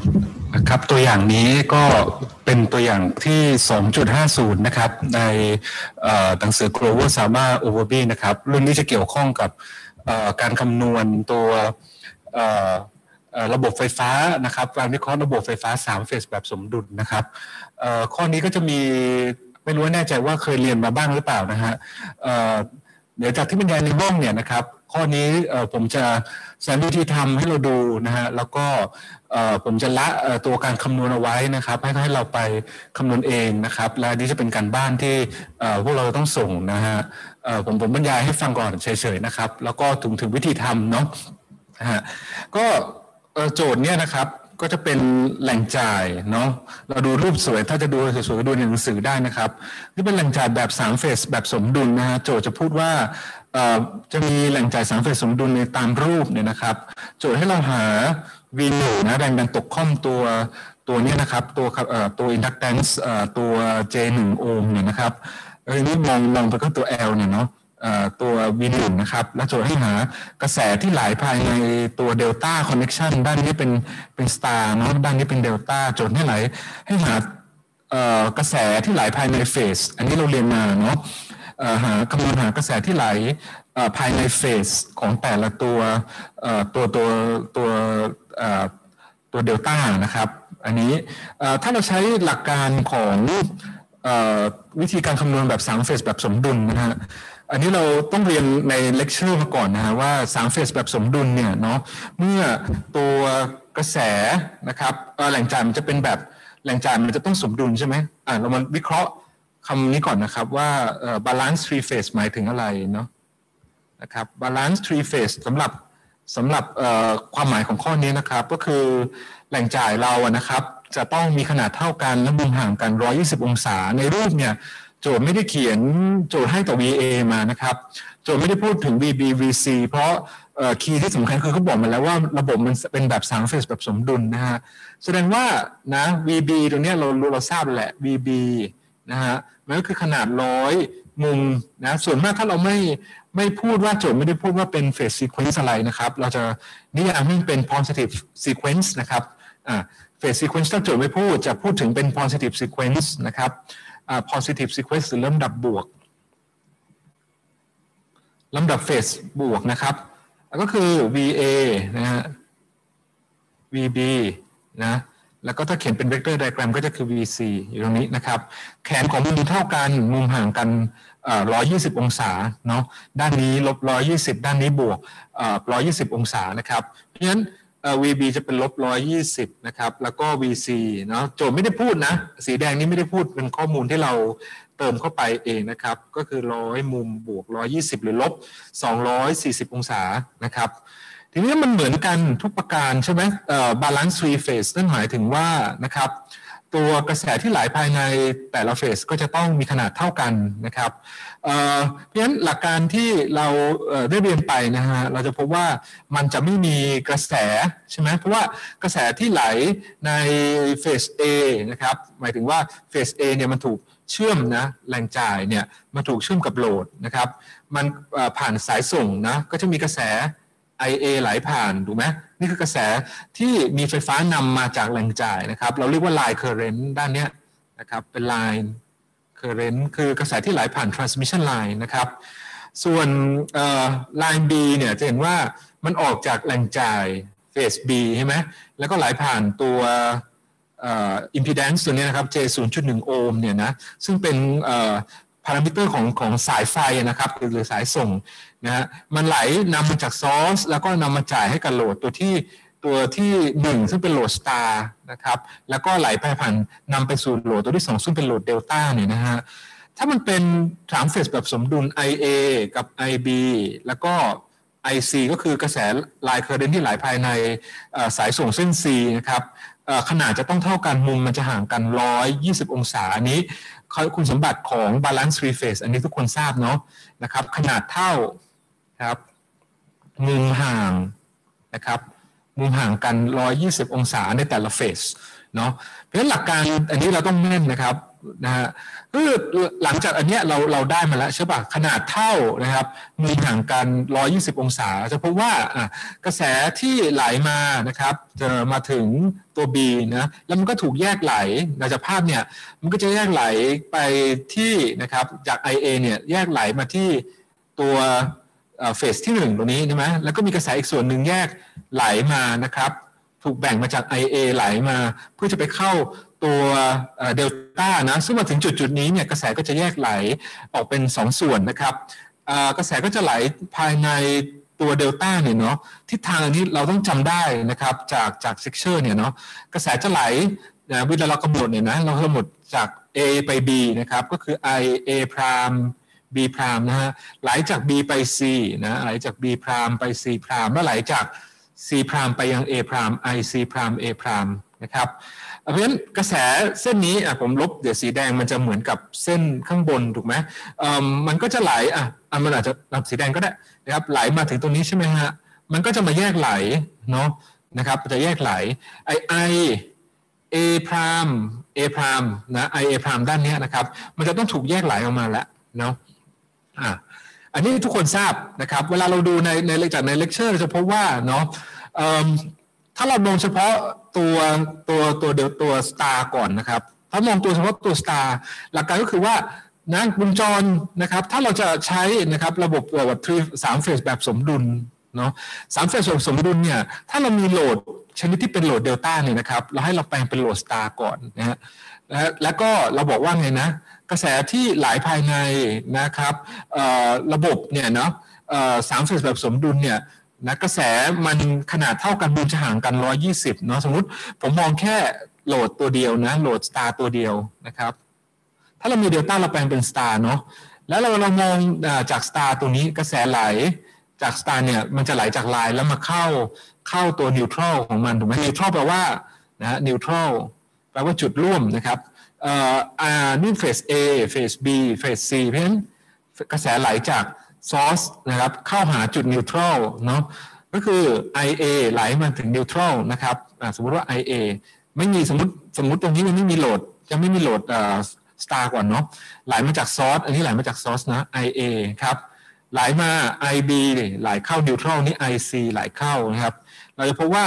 ครับตัวอย่างนี้ก็เป็นตัวอย่างที่ 2.50 นะครับในหนังสือ Grover Sama Overby นะครับเรื่องนี้จะเกี่ยวข้องกับการคำนวณตัวระบบไฟฟ้านะครับการวิเคราะห์ระบบไฟฟ้า3เฟสแบบสมดุลนะครับข้อนี้ก็จะมีไม่รู้แน่ใจว่าเคยเรียนมาบ้างหรือเปล่านะฮะเดี๋ยวจากที่บรรยายในห้องเนี่ยนะครับข้อนี้ผมจะสอนวิธีทำให้เราดูนะฮะแล้วก็ผมจะละตัวการคำนวณเอาไว้นะครับให้เราไปคำนวณเองนะครับและนี่จะเป็นการบ้านที่พวกเราต้องส่งนะฮะผมบรรยายให้ฟังก่อนเฉยๆนะครับแล้วก็ถึงวิธีทำเนาะนะฮะก็โจทย์เนี่ยนะครับก็จะเป็นแหล่งจ่ายเนาะเราดูรูปสวยถ้าจะดูสวยๆก็ดูในหนังสือได้นะครับนี่เป็นแหล่งจ่ายแบบ3เฟสแบบสมดุลนะฮะโจทย์จะพูดว่าจะมีแหล่งจ่าย3เฟสสมดุลในตามรูปเนี่ยนะครับโจทย์ให้เราหา V1 นะแรงดันตกข้อมตัวนี้นะครับตัว inductance ตัว J1 โอห์มเนี่ยนะครับนี่มองไปก็ตัว L เนี่ยเนาะตัว V1 นะครับและโจทย์ให้หากระแสที่ไหลภายในตัวเดลต้าคอนเนคชันด้านนี้เป็นสตาร์เนาะด้านนี้เป็นเดลต้าโจทย์ให้ไหลให้หากระแสที่ไหลภายในเฟสอันนี้เราเรียนมาเนาะคำนวณหากระแสที่ไหลภายในเฟสของแต่ละตัวเดลต้านะครับอันนี้ถ้าเราใช้หลักการของวิธีการคำนวณแบบ3เฟสแบบสมดุลนะฮะอันนี้เราต้องเรียนในเลคเชอร์มาก่อนนะฮะว่า3เฟสแบบสมดุลเนี่ยเนาะเมื่อตัวกระแสนะครับแหล่งจ่ายมันจะเป็นแบบแหล่งจ่ายมันจะต้องสมดุลใช่ไหมเรามาวิเคราะห์คำนี้ก่อนนะครับว่า balance three phase หมายถึงอะไรเนาะนะครับ balance three phase สำหรับความหมายของข้อนี้นะครับก็คือแหล่งจ่ายเรานะครับจะต้องมีขนาดเท่ากันและมุมห่างกัน120องศาในรูปเนี่ยโจทย์ไม่ได้เขียนโจทย์ให้ต่อ VA มานะครับโจทย์ไม่ได้พูดถึง VB VC เพราะคีย์ที่สำคัญคือเขาบอกมาแล้วว่าระบบมันเป็นแบบ3เฟสแบบสมดุลนะฮะแสดงว่านะ VB ตรงนี้เราทราบแหละ VB นะฮะมันก็คือขนาด100มุมนะส่วนมากถ้าเราไม่พูดว่าโจทย์ไม่ได้พูดว่าเป็น phase sequence อะไรนะครับเราจะนิยามให้เป็น positive sequence นะครับphase sequence ถ้าโจทย์ไม่พูดจะพูดถึงเป็น positive sequence นะครับpositive sequence หรือลำดับบวกลำดับ phase บวกนะครับก็คือ VA นะฮะ VB นะแล้วก็ถ้าเขียนเป็นเวกเตอร์ไดอะแกรมก็จะคือ VC อยู่ตรงนี้นะครับแขนของมุมเท่ากันมุมห่างกัน120องศาเนาะด้านนี้ลบ120ด้านนี้บวก120องศานะครับเพราะฉะนั้น VB จะเป็นลบ120นะครับแล้วก็ VC เนาะโจทย์ไม่ได้พูดนะสีแดงนี้ไม่ได้พูดเป็นข้อมูลที่เราเติมเข้าไปเองนะครับก็คือ100มุมบวก120หรือลบ240องศานะครับทีนี้มันเหมือนกันทุกประการใช่ไหมbalance three phase นั่นหมายถึงว่านะครับตัวกระแสที่ไหลภายในแต่ละเฟสก็จะต้องมีขนาดเท่ากันนะครับเพราะฉะนั้นหลักการที่เราได้เรียนไปนะฮะเราจะพบว่ามันจะไม่มีกระแสใช่ไหมเพราะว่ากระแสที่ไหลในเฟส A นะครับหมายถึงว่าเฟส A เนี่ยมันถูกเชื่อมนะแหล่งจ่ายเนี่ยมันถูกเชื่อมกับโหลดนะครับมันผ่านสายส่งนะก็จะมีกระแสIA ไหลผ่านถูกไหมนี่คือกระแสที่มีไฟฟ้านำมาจากแหล่งจ่ายนะครับเราเรียกว่า line current ด้านนี้นะครับเป็น line current คือกระแสที่ไหลผ่าน transmission line นะครับส่วน line B เนี่ยจะเห็นว่ามันออกจากแหล่งจ่าย phase B ใช่ไหมแล้วก็ไหลผ่านตัวimpedance ตัวนี้นะครับ J 0.1 โอห์มเนี่ยนะซึ่งเป็นพารามิเตอร์ของสายไฟนะครับหรือสายส่งนะฮะมันไหลนำมาจากซอร์สแล้วก็นำมาจ่ายให้กับโหลดตัวที่1ซึ่งเป็นโหลดสตาร์นะครับแล้วก็ไหลไปผ่านนำไปสู่โหลดตัวที่2ซึ่งเป็นโหลดเดลต้าเนี่ยนะฮะถ้ามันเป็น3เฟสแบบสมดุล IA กับ IB แล้วก็ IC ก็คือกระแสไลน์เคอร์เรนต์ที่ไหลภายในสายส่งเส้น C นะครับขนาดจะต้องเท่ากันมุมมันจะห่างกัน120องศาอันนี้คุณสมบัติของ balance three phase อันนี้ทุกคนทราบเนาะนะครับขนาดเท่าครับมุมห่างนะครับมุมห่างกัน120องศาในแต่ละเฟสเนาะเพราะฉะนั้นหลักการอันนี้เราต้องแม่นนะครับนะฮะคือหลังจากอันเนี้ยเราได้มาแล้วใช่ป่ะขนาดเท่านะครับมีห่างกัน120องศาจะพบว่ากระแสที่ไหลมานะครับจะมาถึงตัว B นะแล้วมันก็ถูกแยกไหลจากภาพเนี่ยมันก็จะแยกไหลไปที่นะครับจาก IA เนี่ยแยกไหลมาที่ตัวเฟสที่1ตรงนี้ใช่ไหมแล้วก็มีกระแสอีกส่วนหนึ่งแยกไหลมานะครับถูกแบ่งมาจาก IA ไหลมาเพื่อจะไปเข้าตัวเดลต้านะซึ่งมาถึงจุดนี้เนี่ยกระแสก็จะแยกไหลออกเป็น2ส่วนนะครับกระแสก็จะไหลภายในตัวเดลต้าเนี่ยเนาะทิศทางอันนี้เราต้องจำได้นะครับจากเซกเชอร์เนี่ยเนาะกระแสจะไหลเวลาเรากำหนดเนี่ยนะเรากำหนดจาก A ไป B นะครับก็คือ I A พราม B พรามนะฮะไหลจาก B ไป C นะไหลจาก B พรามไป C พรามแล้วไหลจาก C พรามไปยัง A พราม I C พราม A พรามนะครับเพราะฉะนั้นกระแสเส้นนี้ผมลบเดี๋ยวสีแดงมันจะเหมือนกับเส้นข้างบนถูกไหมมันก็จะไหลมันอาจจะสีแดงก็ได้นะครับไหลมาถึงตรงนี้ใช่ไหมฮะมันก็จะมาแยกไหลเนาะนะครับจะแยกไหลI A พราม A พรามนะ I A พรามด้านนี้นะครับมันจะต้องถูกแยกไหลออกมาแล้วเนาะอันนี้ทุกคนทราบนะครับเวลาเราดูในเลคเชอร์จะพบว่าเนาะถ้าเรามองเฉพาะตัวสตาร์ก่อนนะครับถ้ามองตัวเฉพาะตัวสตาร์หลักการก็คือว่านะวงจรนะครับถ้าเราจะใช้นะครับระบบ3 เฟสแบบสมดุลเนาะ3 เฟสแบบสมดุลเนี่ยถ้าเรามีโหลดชนิดที่เป็นโหลดเดลต้าเนี่ยนะครับเราให้เราแปลงเป็นโหลดสตาร์ก่อนนะฮะแล้วก็เราบอกว่าไงนะกระแสที่ไหลภายในนะครับระบบเนี่ยเนาะ3 เฟสแบบสมดุลเนี่ยนะกระแสมันขนาดเท่ากันมันจะห่างกัน120เนาะสมมุติผมมองแค่โหลดตัวเดียวนะโหลดสตาร์ตัวเดียวนะครับถ้าเรามีเดลต้าเราแปลงเป็นสตาร์เนาะแล้วเรามองจากสตาร์ตัวนี้กระแสไหลจากสตาร์เนี่ยมันจะไหลจากไลน์แล้วมาเข้าตัวนิวทรัลของมันถูกไหมนิวทรัลแปลว่านะนิวทรัลแปลว่าจุดร่วมนะครับนี่เฟส A เฟส B เฟส C เพราะฉะนั้นกระแสไหลจากซอร์สนะครับเข้าหาจุดนิวทรัลเนาะก็คือ IA ไหลมาถึงนิวทรัลนะครับสมมติว่า IA ไม่มีสมมติตรงนี้มันไม่มีโหลดจะไม่มีโหลดสตาร์ก่อนเนาะไหลมาจากซอร์สอันนี้ไหลมาจากซอร์สนะ IA ครับไหลมา IB ไหลเข้านิวทรัลนี่ IC ไหลเข้านะครับเราจะพบว่า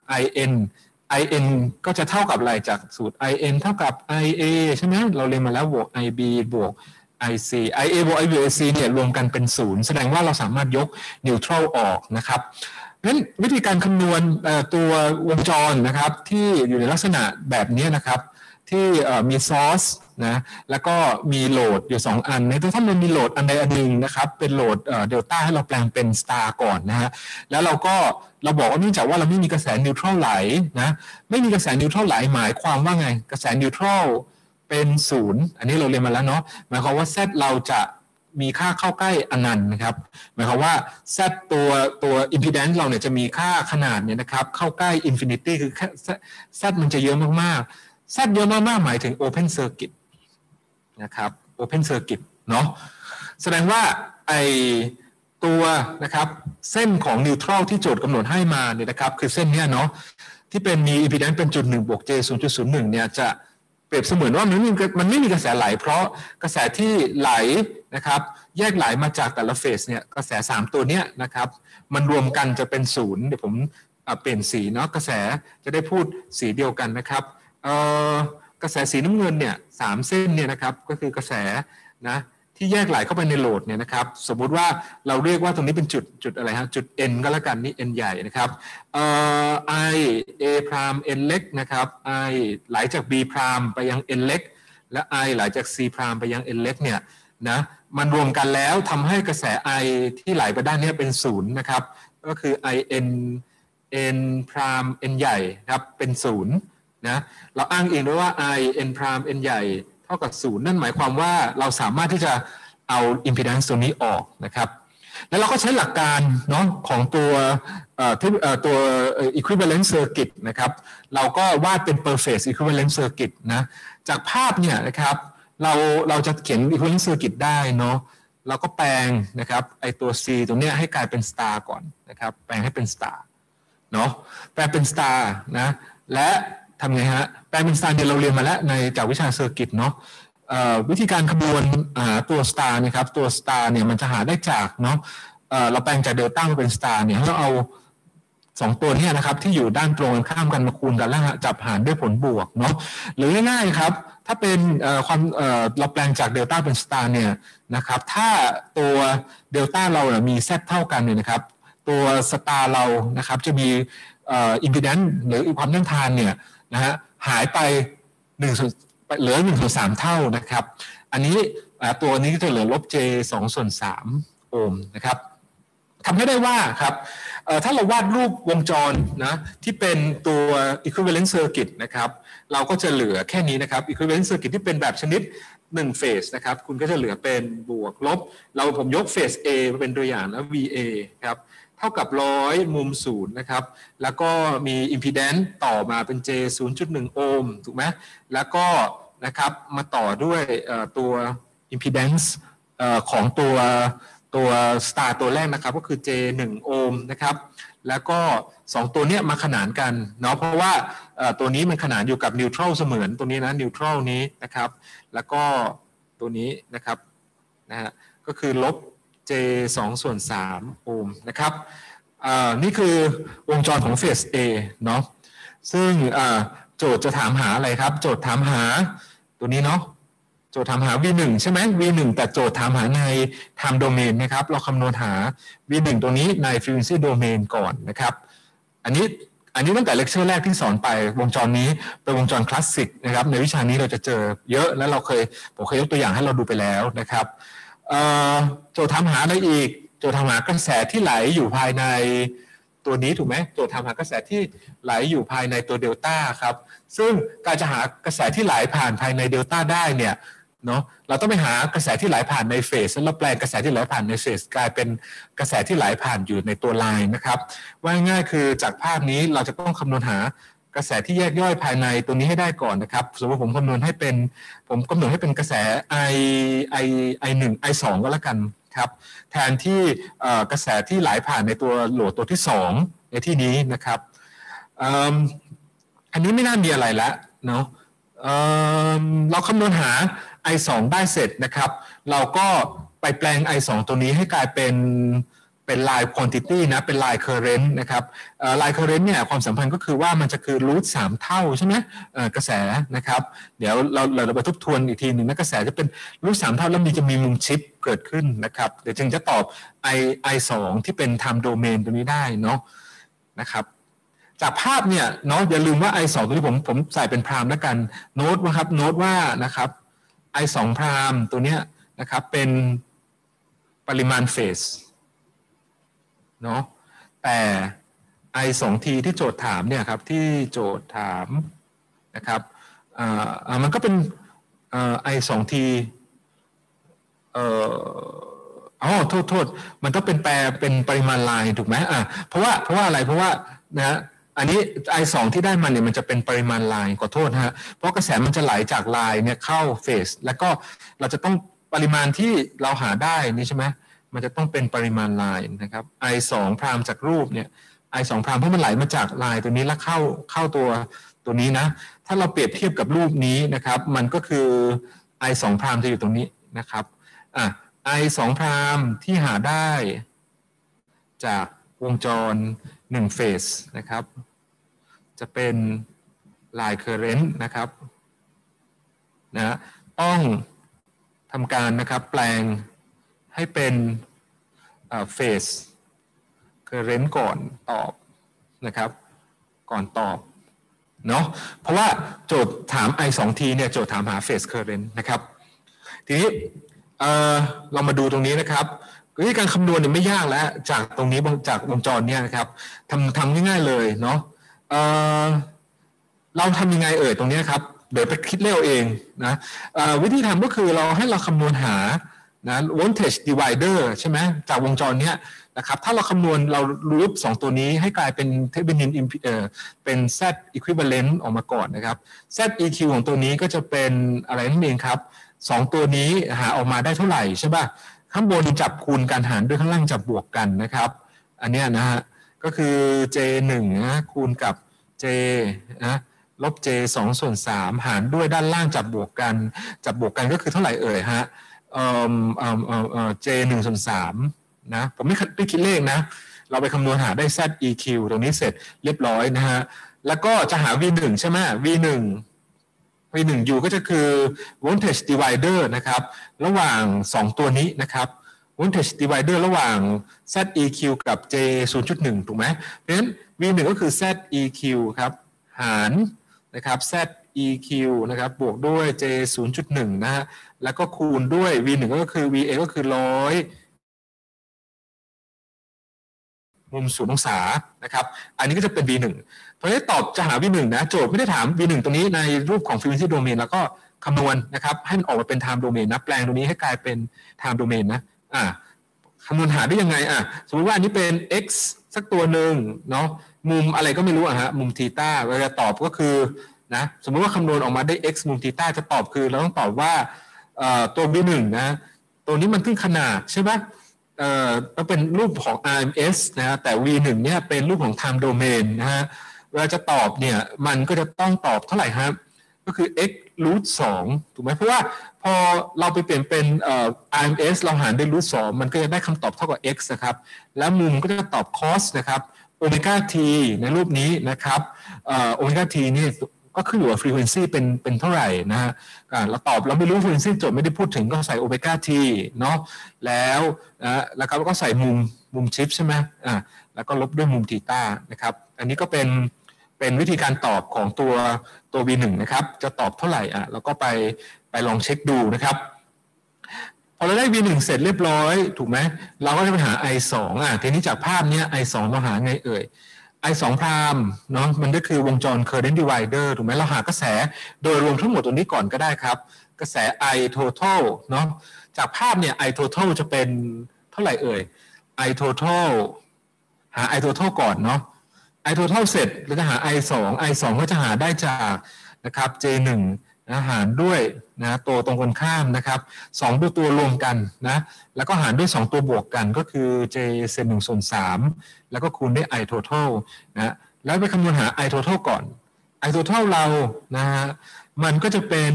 IN ก็จะเท่ากับอะไรจากสูตร IN เท่ากับ IA ใช่ไหมเราเรียนมาแล้วบวก IB บวก IC IA บวก IB บวก IC เนี่ยรวมกันเป็น0แสดงว่าเราสามารถยกนิวทรัลออกนะครับเพราะฉะนั้นวิธีการคำนวณตัววงจรนะครับที่อยู่ในลักษณะแบบนี้นะครับที่มีซอร์สนะแล้วก็มีโหลดอยู่2อันในถ้ามันมีโหลดอันใดอันหนึ่งนะครับเป็นโหลดเดลต้าให้เราแปลงเป็นสตาร์ก่อนนะฮะแล้วเราบอกว่าเนื่องจากว่าเราไม่มีกระแสนิวทรัลไหลนะไม่มีกระแสนิวทรัลไหลหมายความว่าไงกระแสนิวทรัลเป็น0อันนี้เราเรียนมาแล้วเนาะหมายความว่า Z เราจะมีค่าเข้าใกล้อนันต์นะครับหมายความว่า Z ตัว impedance เราเนี่ยจะมีค่าขนาดเนี่ยนะครับเข้าใกล้ infinity คือ Z มันจะเยอะมากๆ Z เยอะมากๆหมายถึง open circuit นะครับ open circuit เนาะแสดงว่าไอตัวนะครับเส้นของนิวทรัลที่โจทย์กำหนดให้มาเนี่ยนะครับคือเส้นเนี้ยเนาะที่เป็นมี impedance เป็น1บวก j 0.01เนี่ยจะเปรียบเสมือนว่ามันไม่มีกระแสไหลเพราะกระแสที่ไหลนะครับแยกไหลมาจากแต่ละเฟสเนี่ยกระแส3ตัวเนี้ยนะครับมันรวมกันจะเป็น0เดี๋ยวผมเปลี่ยนสีเนาะกระแสจะได้พูดสีเดียวกันนะครับกระแสสีน้ำเงินเนี่ย3เส้นเนี่ยนะครับก็คือกระแสนะที่แยกไหลเข้าไปในโหลดเนี่ยนะครับสมมุติว่าเราเรียกว่าตรงนี้เป็นจุดอะไรฮะจุด n ก็แล้วกันนี่ n ใหญ่นะครับI A พราม n เล็กนะครับ I ไหลจาก B พรามไปยัง n เล็กและ I ไหลจาก C พรามไปยัง n เล็กเนี่ยนะมันรวมกันแล้วทำให้กระแส I ที่ไหลไปด้านนี้เป็น0นะครับก็คือ I n พราม n ใหญ่ครับเป็น0นะเราอ้างเองด้วยว่า I n พราม n ใหญ่เท่ากับ0นั่นหมายความว่าเราสามารถที่จะเอา impedance ตัวนี้ออกนะครับแล้วเราก็ใช้หลักการเนาะของตัว equivalent circuit นะครับเราก็วาดเป็น per phase equivalent circuit นะจากภาพเนี่ยนะครับเราจะเขียน equivalent circuit ได้เนาะเราก็แปลงนะครับไอตัว C ตรงนี้ให้กลายเป็น star ก่อนนะครับแปลงให้เป็น star เนาะแปลงเป็น star นะและทำไงฮะแปลงเป็นสตาร์เดี๋ยวเราเรียนมาแล้วในจากวิชาเซอร์กิตเนาะวิธีการคำนวณตัว star นะครับตัว star เนี่ยมันจะหาได้จากเนาะเราแปลงจากเดลต้ามาเป็น star เนี่ยเราเอา2ตัวนี้นะครับที่อยู่ด้านตรงกันข้ามกันมาคูณกันแล้วจับหารด้วยผลบวกเนาะหรือง่ายๆครับถ้าเป็นเราแปลงจากเดลต้าเป็นสตาร์เนี่ยนะครับถ้าตัวเดลต้าเรามี z เท่ากันเนี่ยนะครับตัวสตาร์เรานะครับจะมีอิมพีแดนซ์หรือความต้านทานเนี่ยนะฮะหายไปเหลือ1/3เท่านะครับอันนี้ตัวนี้ก็จะเหลือลบ j 2/3 โอห์มนะครับทำให้ได้ว่าครับถ้าเราวาดรูปวงจรนะที่เป็นตัว equivalent circuit นะครับเราก็จะเหลือแค่นี้นะครับ equivalent circuit ที่เป็นแบบชนิด1เฟสนะครับคุณก็จะเหลือเป็นบวกลบผมยกเฟส A เป็นตัวอย่างนะ VA ครับเท่ากับ100มุม0นะครับแล้วก็มี impedance ต่อมาเป็น J 0.1 โอห์มถูกไหมแล้วก็นะครับมาต่อด้วยตัว impedance ของตัวstar ตัวแรกนะครับก็คือ J 1 โอห์มนะครับแล้วก็2ตัวนี้มาขนานกันเนาะเพราะว่าตัวนี้มันขนานอยู่กับนิวทรัลเสมือนตัวนี้นะนิวทรัลนี้นะครับแล้วก็ตัวนี้นะครับนะฮะก็คือลบ J 2/3 โอห์มนะครับนี่คือวงจรของเฟส A เนาะซึ่งโจทย์จะถามหาอะไรครับโจทย์ถามหาตัวนี้เนาะโจทย์ถามหา V1 ใช่ไหม V1 แต่โจทย์ถามหาใน time domain นะครับเราคำนวณหา V1 ตัวนี้ใน frequency domain ก่อนนะครับอันนี้ตั้งแต่เลคเชอร์แรกที่สอนไปวงจรนี้เป็นวงจรคลาสสิกนะครับในวิชานี้เราจะเจอเยอะแล้วผมเคยยกตัวอย่างให้เราดูไปแล้วนะครับโจทย์ถามหาอะไรอีกโจทย์ถามหากระแสที่ไหลอยู่ภายในตัวนี้ถูกไหมโจทย์ถามหากระแสที่ไหลอยู่ภายในตัวเดลต้าครับซึ่งการจะหากระแสที่ไหลผ่านภายในเดลต้าได้เนี่ยเนาะเราต้องไปหากระแสที่ไหลผ่านในเฟสแล้วเราแปลงกระแสที่ไหลผ่านในเฟสกลายเป็นกระแสที่ไหลผ่านอยู่ในตัวไลน์นะครับว่าง่ายคือจากภาพนี้เราจะต้องคำนวณหากระแสที่แยกย่อยภายในตัวนี้ให้ได้ก่อนนะครับสมมติผมกำหนดให้เป็นกระแส I1 I2 ก็แล้วกันครับแทนที่กระแสที่ไหลผ่านในตัวโหลดตัวที่2ในที่นี้นะครับอันนี้ไม่น่ามีอะไรแล้วเนาะเราคำนวณหา I2 ได้เสร็จนะครับเราก็ไปแปลง I2 ตัวนี้ให้กลายเป็น line quantity นะเป็น line current นะครับ line current เนี่ยความสัมพันธ์ก็คือว่ามันจะคือ root 3 เท่าใช่ไหมกระแสนะครับเดี๋ยวเราไปทบทวนอีกทีหนึ่งนะกระแสจะเป็น root 3 เท่าแล้วจะมีมุมชิปเกิดขึ้นนะครับเดี๋ยวจึงจะตอบ I2 ที่เป็น time domain ตัวนี้ได้เนาะนะครับจากภาพเนี่ยเนาะอย่าลืมว่า I2 ตัวนี้ผมใส่เป็นพรามแล้วกันโน้ตว่านะครับ I2 พรามตัวเนี้ยนะครับเป็นปริมาณเฟสเนาะแต่ I2T ที่โจทย์ถามเนี่ยครับที่โจทย์ถามนะครับมันก็เป็นI2T โทษมันต้องเป็นแปลเป็นปริมาณไลน์ถูกไหมเพราะว่าอะไรเพราะว่านะอันนี้ I2 ที่ได้มาเนี่ยมันจะเป็นปริมาณไลน์ขอโทษฮะเพราะกระแสมันจะไหลจากไลน์เนี่ยเข้าเฟสแล้วก็เราจะต้องปริมาณที่เราหาได้นี่ใช่ไหมมันจะต้องเป็นปริมาณไลน์นะครับ I2 พรามจากรูปเนี่ย I2 พรามเพราะมันไหลมาจากไลน์ตัวนี้แล้วเข้าตัวนี้นะถ้าเราเปรียบเทียบกับรูปนี้นะครับมันก็คือ I2 พรามจะอยู่ตรงนี้นะครับI2 พรามที่หาได้จากวงจร1เฟสนะครับจะเป็น line current นะครับนะต้องทำการนะครับแปลงให้เป็นphase current ก่อนตอบนะครับก่อนตอบเนาะเพราะว่าโจทย์ถาม I2T เนี่ยโจทย์ถามหา phase current นะครับทีนี้เรามาดูตรงนี้นะครับวิธีการคำนวณเนี่ยไม่ยากแล้วจากตรงนี้จากวงจรเนี่ยนะครับทำง่ายๆเลยเนาะเราทำยังไงตรงนี้ครับเดี๋ยวไปคิดเร็วเองนะวิธีทำก็คือเราคำนวณหานะ voltage divider ใช่ไหมจากวงจรเนี้ยนะครับถ้าเราคำนวณเรารูป2ตัวนี้ให้กลายเป็น Thevenin เป็น Z equivalent ออกมาก่อนนะครับ ZEQ ของตัวนี้ก็จะเป็นอะไรนั่นเองครับ2ตัวนี้หาออกมาได้เท่าไหร่ใช่ป่ะข้างบนจับคูณกันหารด้วยข้างล่างจับบวกกันนะครับอันนี้นะฮะก็คือ J1 นะคูณกับ J นะลบ j 2/3หารด้วยด้านล่างจับบวกกันก็คือเท่าไหร่เอ่ยฮะj 1/3นะผมไม่ได้คิดเลขนะเราไปคำนวณหาได้ zeq ตรงนี้เสร็จเรียบร้อยนะฮะแล้วก็จะหา v1 ใช่ไหม v1u ก็จะคือ voltage divider นะครับระหว่าง2ตัวนี้นะครับ voltage divider ระหว่าง zeq กับ j 0.1 ถูกไหมเพราะฉะนั้น v1 ก็คือ zeq ครับหารนะครับ zeq นะครับบวกด้วย j 0.1 นะฮะแล้วก็คูณด้วย v1 ก็คือ va ก็คือ100มุม0 องศานะครับอันนี้ก็จะเป็น v1 เพราะฉะนั้นตอบจะหา v1 นะโจทย์ไม่ได้ถาม v1 ตรงนี้ในรูปของ frequency domain แล้วก็คำนวณนะครับให้มันออกมาเป็น time domain นะแปลงตรงนี้ให้กลายเป็น time domain นะคำนวณหาได้ยังไงสมมติว่าอันนี้เป็น x สักตัวหนึ่งเนาะมุมอะไรก็ไม่รู้ฮะมุมทีต้าเวลาตอบก็คือนะสมมติว่าคำนวณออกมาได้ x มุมทีต้าจะตอบคือเราต้องตอบว่าตัว v1 นะตัวนี้มันขึ้นขนาดใช่ไหมก็เป็นรูปของ RMS นะฮะแต่ V1 เนี่ยเป็นรูปของ time domain นะฮะเวลาจะตอบเนี่ยมันก็จะต้องตอบเท่าไหร่ครับก็คือ x root 2ถูกไหมเพราะว่าพอเราไปเปลี่ยนเป็นRMS เราหารด้วย root 2มันก็จะได้คำตอบเท่ากับ x นะครับแล้วมุมก็จะตอบ cos นะครับโอเมก้า t ในรูปนี้นะครับโอเมก้า t นี่ก็ขึ้นอยู่กับ frequency เป็นเท่าไหร่นะฮะเราตอบเราไม่รู้ frequency โจทย์ไม่ได้พูดถึงก็ใส่โอเมก้า t เนาะแล้วก็ใส่มุมชิปใช่ไหมแล้วก็ลบด้วยมุมทีต้านะครับอันนี้ก็เป็นวิธีการตอบของตัว v1 นะครับจะตอบเท่าไหร่เราก็ไปลองเช็คดูนะครับพอเราได้ v1 เสร็จเรียบร้อยถูกไหมเราก็จะไปหา i2 ทีนี้จากภาพนี้ i2 เราหาไงเอ่ยI2 พรามเนาะมันก็คือวงจร current divider ถูกไหมเราหากระแสโดยรวมทั้งหมดตัวนี้ก่อนก็ได้ครับกระแส I total เนาะจากภาพเนี่ย I total จะเป็นเท่าไหร่เอ่ย I total หา I total ก่อนเนาะ I total เสร็จเราจะหา I2 ก็จะหาได้จากนะครับ J1 นะหารด้วยนะตัวตรงกันข้ามนะครับ2ตัวรวมกันนะแล้วก็หารด้วย2ตัวบวกกันก็คือ j เศษ1/3แล้วก็คูณด้วย i total นะแล้วไปคำนวณหา i total ก่อน i total เรานะฮะมันก็จะเป็น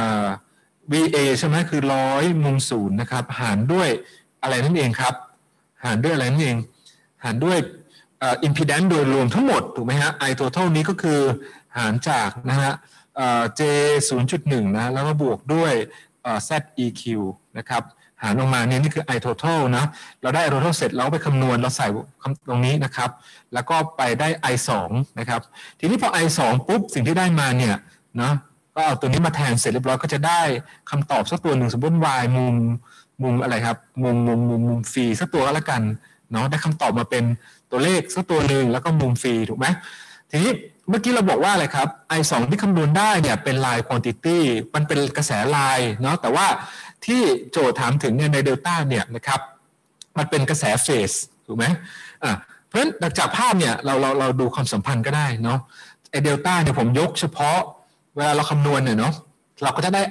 va ใช่ไหมคือ100มุม0นะครับหารด้วยอะไรนั่นเองครับหารด้วยอะไรนั่นเองหารด้วยimpedance โดยรวมทั้งหมดถูกไหมฮะ i total นี้ก็คือหารจากนะฮะj 0.1 นะแล้วก็บวกด้วยzeq นะครับหารลงมาเนี่ยนี่คือ i total นะเราได้ i total เสร็จเราไปคำนวณเราใส่ตรงนี้นะครับแล้วก็ไปได้ i 2นะครับทีนี้พอ i 2ปุ๊บสิ่งที่ได้มาเนี่ยนะก็เอาตัวนี้มาแทนเสร็จเรียบร้อยก็จะได้คำตอบสักตัวหนึ่งสมมติ y มุมอะไรครับมุมฟรีสักตัวก็แล้วกันเนาะได้คำตอบมาเป็นตัวเลขสักตัวหนึ่งแล้วก็มุมฟรีถูกไหมทีนี้เมื่อกี้เราบอกว่าอะไรครับ I2 ที่คำนวณได้เนี่ยเป็น line quantity มันเป็นกระแส line เนาะแต่ว่าที่โจทย์ถามถึงเนี่ยในเดลต้าเนี่ยนะครับมันเป็นกระแสเฟสถูกไหมเพราะฉะนั้นจากภาพเนี่ยเราดูความสัมพันธ์ก็ได้เนาะไอเดลต้าเนี่ยผมยกเฉพาะเวลาเราคำนวณเนี่ยเนาะเราก็จะได้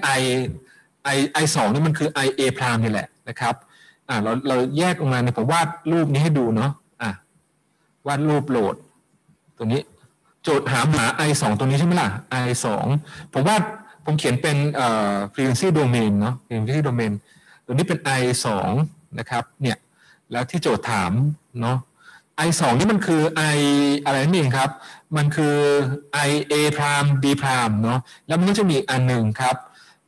I2 นี่มันคือ IA พรามนี่แหละนะครับเราแยกออกมาเนี่ยผมวาดรูปนี้ให้ดูเนาะวาดรูปโหลดตัวนี้โจทย์หา I2 ตัวนี้ใช่ไหมล่ะ I2 ผมเขียนเป็นfrequency domain เนาะ frequency domain ตัวนี้เป็น I2 นะครับเนี่ยแล้วที่โจทย์ถามเนาะ I2 นี่มันคือ I อะไรนั่นเองครับมันคือ IA พราม B พรามเนาะแล้วมันก็จะมีอันหนึ่งครับ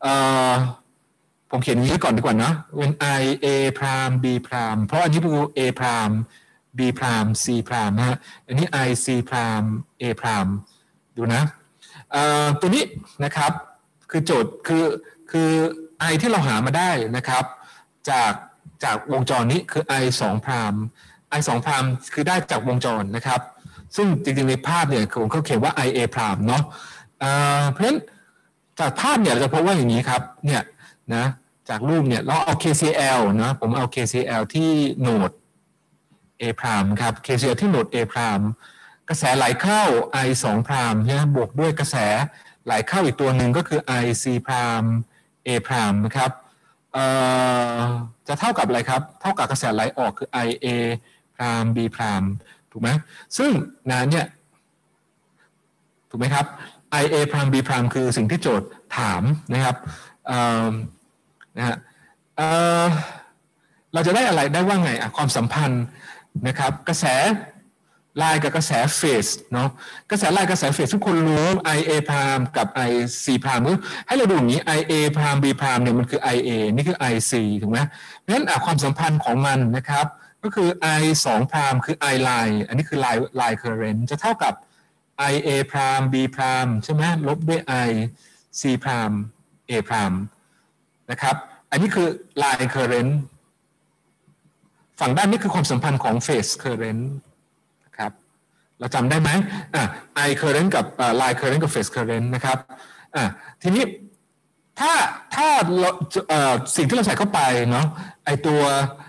ผมเขียนอย่างนี้ก่อนดีกว่านะเป็น IA พราม B พรามเพราะอันนี้คือ A พรามB พราม C พรามนะฮะอันนี้ I C พราม A พรามดูนะตัวนี้นะครับคือโจทย์คือ I ที่เราหามาได้นะครับจากวงจรนี้คือ I 2 พราม I 2 พรามคือได้จากวงจรนะครับซึ่งจริงๆในภาพเนี่ยผมเขาเขียนว่า I A พรามเนาะเพราะฉะนั้นจากภาพเนี่ยเราจะพบว่าอย่างนี้ครับเนี่ยนะจากรูปเนี่ยเราเอา KCL นะผมเอา KCL ที่โหนดA พรามครับ KCL ที่โหนด A พรามกระแสไหลเข้า I 2 พรามนะบวกด้วยกระแสไหลเข้าอีกตัวหนึ่งก็คือ I C พราม A พรามนะครับจะเท่ากับอะไรครับเท่ากับกระแสไหลออกคือ I A พราม B พรามถูกไหมซึ่งเนี่ยถูกไหมครับ IA prime B prime คือสิ่งที่โจทย์ถามนะครับนะฮะเราจะได้อะไรได้ว่าไงความสัมพันธ์นะครับกระแสไลน์กับกระแสเฟสเนาะกระแสไลน์กระแสเฟสทุกคนรู้ IA prime กับ IC prime ให้เราดูอย่างนี้ IA prime B prime เนี่ยมันคือ IA นี่คือ IC ถูกไหมเพราะฉะนั้นความสัมพันธ์ของมันนะครับก็คือ I 2 prime คือ I line อันนี้คือ line current จะเท่ากับ IA prime B prime ใช่ไหมลบด้วย I C prime A prime นะครับอันนี้คือ line current ฝั่งด้านนี้คือความสัมพันธ์ของ phase current นะครับเราจำได้ไหมI current กับline current กับ phase current นะครับทีนี้ถ้าสิ่งที่เราใส่เข้าไปเนาะไอตัว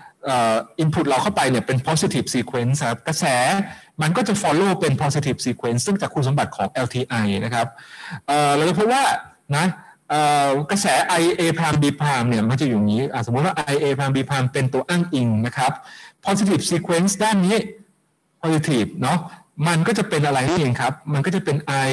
input เราเข้าไปเนี่ยเป็น positive sequence ครับกระแสมันก็จะ follow เป็น positive sequence ซึ่งจากคุณสมบัติของ LTI นะครับเราจะพบว่านะกระแส IA prime B prime เนี่ยมันจะอยู่อย่างนี้สมมติว่า IA prime B prime เป็นตัวอ้างอิงนะครับ positive sequence ด้านนี้ positive เนาะมันก็จะเป็นอะไรนี่เองครับมันก็จะเป็น I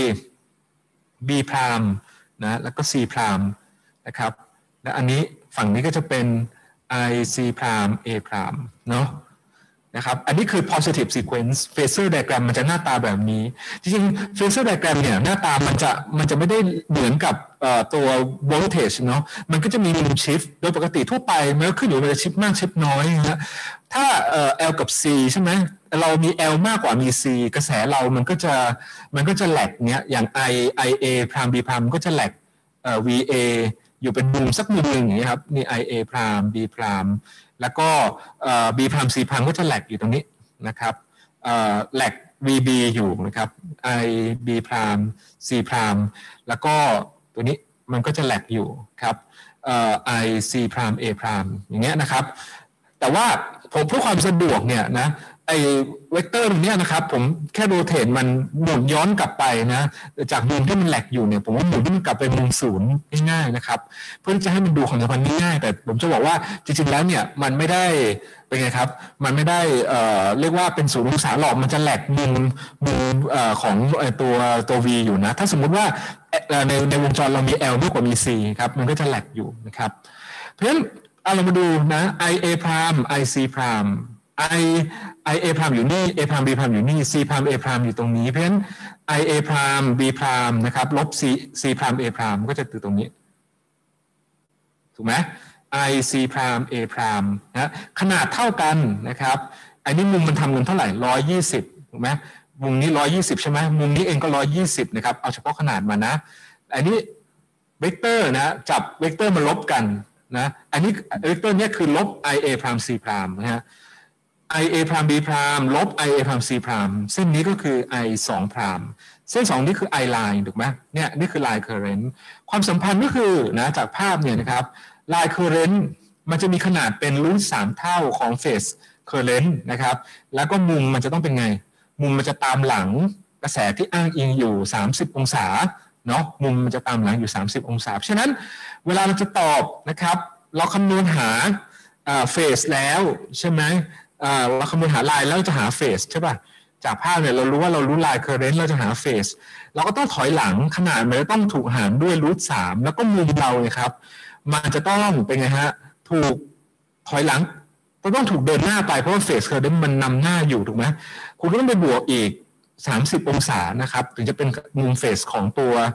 B prime นะแล้วก็ C prime นะครับและอันนี้ฝั่งนี้ก็จะเป็น I C prime A prime เนาะนะครับอันนี้คือ positive sequence phasor diagram มันจะหน้าตาแบบนี้จริงๆ phasor diagram เนี่ยหน้าตามันจะไม่ได้เหมือนกับตัว voltage เนาะมันก็จะมีมุม shift โดยปกติทั่วไปมันก็ขึ้นอยู่กับ shift มาก shift น้อยนะถ้าL กับ C ใช่ไหมเรามี L มากกว่ามี C กระแสเรามันก็จะแหลกเนี้ยอย่าง IA prime B prime ก็จะแหลกVA อยู่เป็นมุมสักมุมหนึ่งอย่างนี้ครับนี่ IA prime B prime แล้วก็B prime C prime ก็จะแหลกอยู่ตรงนี้นะครับแหลก VB อยู่นะครับ I B prime C prime แล้วก็ตัวนี้มันก็จะแหลกอยู่ครับI C prime A prime อย่างเงี้ยนะครับแต่ว่าผมเพื่อความสะดวกเนี่ยนะไอ้เวกเตอร์ตรงนี้นะครับผมแค่โรเทตมันหมุนย้อนกลับไปนะจากมุมที่มันแหลกอยู่เนี่ยผมว่าหมุนที่มันกลับไปมุมศูนย์ง่ายๆนะครับเพื่อจะให้มันดูความสัมพันธ์ง่ายๆแต่ผมจะบอกว่าจริงๆแล้วเนี่ยมันไม่ได้เป็นไงครับมันไม่ได้เรียกว่าเป็นศูนย์องศาหรอกมันจะแหลกมุมของตัว V อยู่นะถ้าสมมุติว่าในวงจรเรามี L มากกว่ามี C ครับมันก็จะแหลกอยู่นะครับเพราะฉะนั้นเรามาดูนะ IA prime IC prime IA prime อยู่นี่ A prime B prime อยู่นี่ C prime A prime อยู่ตรงนี้เพราะฉะนั้น IA prime B prime นะครับลบ C prime A prime ก็จะอยู่ตรงนี้ถูกไหม IC prime A prime นะขนาดเท่ากันนะครับอันนี้มุมมันทำกันเท่าไหร่120ถูกไหมมุมนี้120ใช่ไหมมุมนี้เองก็120นะครับเอาเฉพาะขนาดมานะอันนี้เวกเตอร์นะจับเวกเตอร์มาลบกันนะอันนี้เวกเตอร์นี้คือลบ IA prime C prime นะฮะ IA prime B prime ลบ IA prime C prime เส้นนี้ก็คือ I 2 prime เส้น2นี้คือ I line ถูกไหมเนี่ยนี่คือ line current ความสัมพันธ์ก็คือนะจากภาพเนี่ยนะครับ line current มันจะมีขนาดเป็นรูท3เท่าของ phase current นะครับแล้วก็มุมมันจะต้องเป็นไงมุมมันจะตามหลังกระแสที่อ้างอิงอยู่30องศาเนาะมุมมันจะตามหลังอยู่30องศาฉะนั้นเวลาเราจะตอบนะครับเราคำนวณหาphase แล้วใช่ไหมเราคำนวณหาไลน์แล้วจะหาเฟสใช่ป่ะจากภาพเนี่ยเรารู้ว่าเรารู้ไลน์เคอร์เรนต์เราจะหาเฟสเราก็ต้องถอยหลังขนาดมันจะต้องถูกหารด้วยรูท3แล้วก็มุมเราเนี่ยครับมันจะต้องเป็นไงฮะถูกถอยหลังต้องถูกเดินหน้าไปเพราะว่าเฟสเคอร์เรนต์มันนำหน้าอยู่ถูกไหมคุณก็ต้องไปบวกอีก30องศานะครับถึงจะเป็นมุมเฟสของ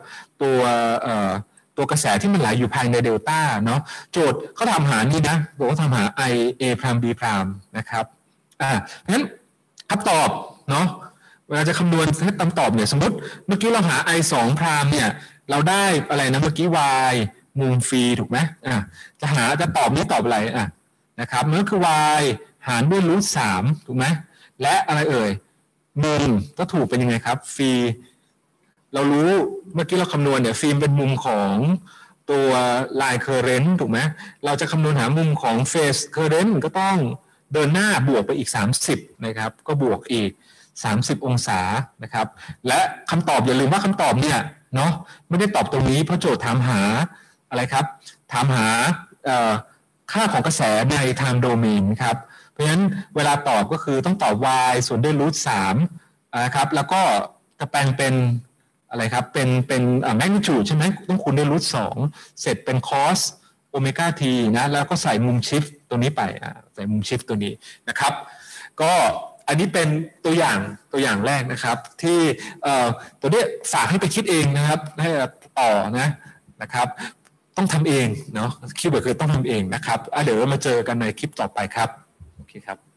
ตัวกระแสที่มันไหลอยู่ภายในเดลต้าเนาะโจทย์เขาทำหานี่นะบอกว่าทำหา I A prime B prime นะครับเพราะฉะนั้นคำตอบเนาะเวลาจะคำนวณให้คำตอบเนี่ยสมมติเมื่อกี้เราหา I 2 prime เนี่ยเราได้อะไรนะเมื่อกี้ Y มุมฟรีถูกไหมจะตอบนี่ตอบอะไรนะครับมันก็คือ Y หารด้วยรูท3ถูกไหมและอะไรเอ่ยมุมก็ถูกเป็นยังไงครับฟรีเรารู้เมื่อกี้เราคำนวณเนี่ยฟิล์มเป็นมุมของตัว line current ถูกไหมเราจะคำนวณหามุมของ phase current ก็ต้องเดินหน้าบวกไปอีก30นะครับก็บวกอีก30องศานะครับและคำตอบอย่าลืมว่าคำตอบเนี่ยเนาะไม่ได้ตอบตรงนี้เพราะโจทย์ถามหาอะไรครับถามหาค่าของกระแสใน time domain ครับเพราะฉะนั้นเวลาตอบก็คือต้องตอบ y ส่วนด้วยรูท3นะครับแล้วก็จะแปลงเป็นอะไรครับเป็นmagnitude ใช่ไหมต้องคูณด้วยรูท2เสร็จเป็น cos โอเมก้าทีนะแล้วก็ใส่มุมชิฟตัวนี้ไปใส่มุมชิฟตัวนี้นะครับก็อันนี้เป็นตัวอย่างแรกนะครับที่ตัวนี้ฝากให้ไปคิดเองนะครับให้ต่อนะครับต้องทำเองเนาะคีย์เวิร์ดคือต้องทำเองนะครับเดี๋ยวเรามาเจอกันในคลิปต่อไปครับโอเคครับ